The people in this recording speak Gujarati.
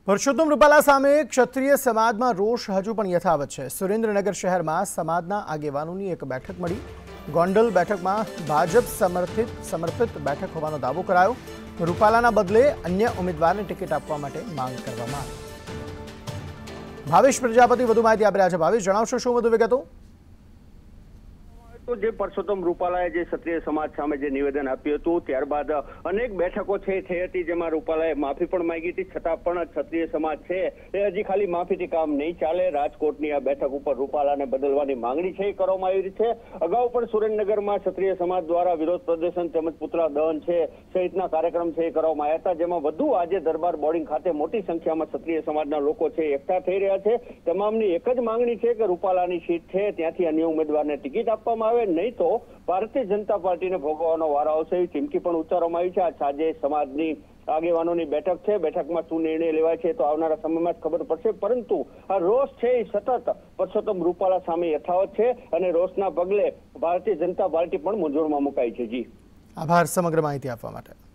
પરસોત્તમ રૂપાલા સામે ક્ષત્રિય સમાજમાં રોષ હજુ પણ યથાવત છે। સુરેન્દ્રનગર શહેરમાં સમાજના આગેવાનોની એક બેઠક મળી। ગોંડલ બેઠકમાં ભાજપ સમર્પિત બેઠક હોવાનો દાવો કરાયો। રૂપાલાના બદલે અન્ય ઉમેદવારને ટિકિટ આપવા માટે માંગ કરવામાં આવી। ભાવેશ પ્રજાપતિ વધુ માહિતી આપી રહ્યા છે। ભાવેશ, જણાવશો શું વધુ વિગતો? તો જે પરસોત્તમ રૂપાલાએ જે ક્ષત્રિય સમાજ સામે જે નિવેદન આપ્યું હતું ત્યારબાદ અનેક બેઠકો થઈ હતી, જેમાં રૂપાલાએ માફી પણ માંગી હતી, છતાં પણ ક્ષત્રિય સમાજ છે એ હજી ખાલી માફીથી કામ નહીં ચાલે। રાજકોટની આ બેઠક ઉપર રૂપાલાને બદલવાની માંગણી છે એ કરવામાં આવી રહી છે। અગાઉ પણ સુરેન્દ્રનગરમાં ક્ષત્રિય સમાજ દ્વારા વિરોધ પ્રદર્શન તેમજ પુતળા દહન છે સહિતના કાર્યક્રમ છે એ કરવામાં આવ્યા હતા, જેમાં વધુ આજે દરબાર બોર્ડિંગ ખાતે મોટી સંખ્યામાં ક્ષત્રિય સમાજના લોકો છે એકઠા થઈ રહ્યા છે। તમામની એક જ માંગણી છે કે રૂપાલાની સીટ છે ત્યાંથી અન્ય ઉમેદવારને ટિકિટ આપવામાં આવે, નહીં તો ભારતીય જનતા પાર્ટીને ભોગવવાનો વારો આવશે એવી ચીમકી પણ ઉચ્ચારવામાં આવી છે। આજે સમાજની આગેવાનોની બેઠક છે, બેઠકમાં શું નિર્ણય લેવાય છે તો આવનારા સમયમાં જ ખબર પડશે, પરંતુ આ રોષ છે એ સતત પરસોત્તમ રૂપાલા સામે યથાવત છે અને રોષના પગલે ભારતીય જનતા પાર્ટી પણ મૂંઝવણમાં મુકાઈ છે। જી આભાર સમગ્ર માહિતી આપવા માટે।